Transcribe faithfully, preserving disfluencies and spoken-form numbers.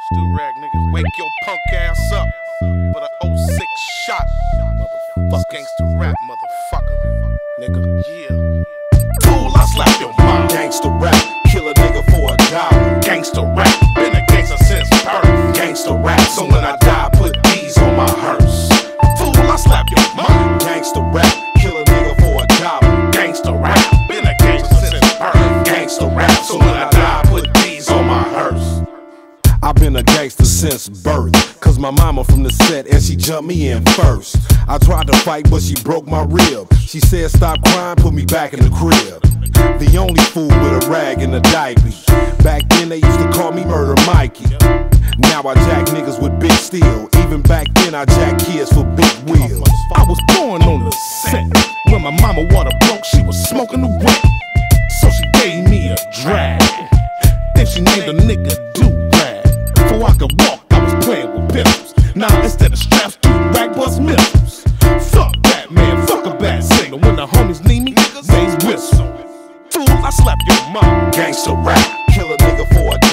Do rag, nigga. Wake your punk ass up with a oh six shot. Motherfucker. Gangsta rap, motherfucker. Nigga, yeah. Fool, I slap your mom. Gangsta rap, kill a nigga for a dollar. Gangsta rap, been a gangsta since birth. Gangsta rap, so when I die, put these on my hearse. Fool, I slap your mom. Gangsta rap, kill a nigga for a dollar. Gangsta rap, been a gangsta since birth. Gangsta rap, so when I die, put these on my hearse. I've been a gangster since birth, cause my mama from the set and she jumped me in first. I tried to fight but she broke my rib. She said stop crying, put me back in the crib. The only fool with a rag and a diaper. Back then they used to call me Murder Mikey. Now I jack niggas with big steel. Even back then I jack kids for big wheels. I was born on the set. When my mama water broke, she was smoking the wet. So she gave me a drag. Then she named a nigga Do-Rag. Before I could walk, I was playing with pistols. Now instead of straps, Do-Rag bust missiles. Fuck that, man, fuck a bad signal. When the homies need me, niggas whistle. Fool, I slap your mom. Gangsta rap, kill a nigga for a